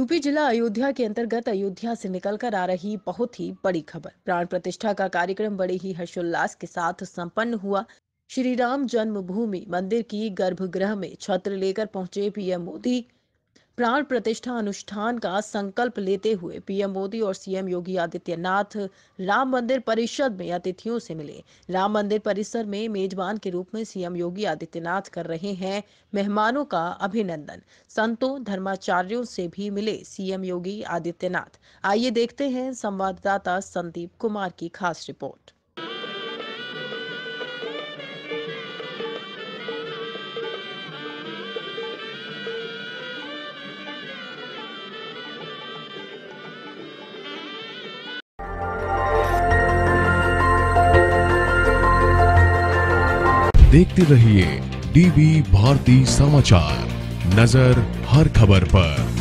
UP जिला अयोध्या के अंतर्गत अयोध्या से निकलकर आ रही बहुत ही बड़ी खबर। प्राण प्रतिष्ठा का कार्यक्रम बड़े ही हर्षोल्लास के साथ संपन्न हुआ। श्री राम जन्मभूमि मंदिर की गर्भगृह में छत्र लेकर पहुंचे पीएम मोदी। प्राण प्रतिष्ठा अनुष्ठान का संकल्प लेते हुए पीएम मोदी और सीएम योगी आदित्यनाथ राम मंदिर परिषद में अतिथियों से मिले। राम मंदिर परिसर में मेजबान के रूप में सीएम योगी आदित्यनाथ कर रहे हैं मेहमानों का अभिनंदन। संतों धर्माचार्यों से भी मिले सीएम योगी आदित्यनाथ। आइए देखते हैं संवाददाता संदीप कुमार की खास रिपोर्ट। देखते रहिए डीवी भारती समाचार, नजर हर खबर पर।